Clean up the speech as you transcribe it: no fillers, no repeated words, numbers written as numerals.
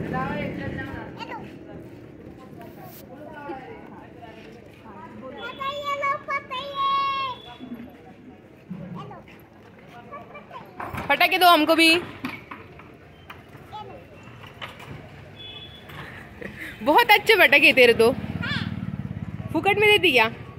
पटाखे दो हमको भी। बहुत अच्छे पटाखे तेरे तो फुकट में दे दी क्या?